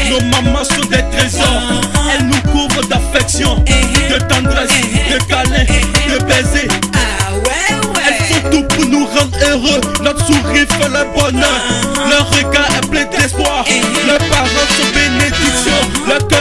Nos mamans sont des trésors. Elles nous couvrent d'affection, de tendresse, de câlins, de baisers. Elles font tout pour nous rendre heureux. Notre sourire fait le bonheur. Leur regard est plein d'espoir. Leurs parents sont bénédictions. Leur cœur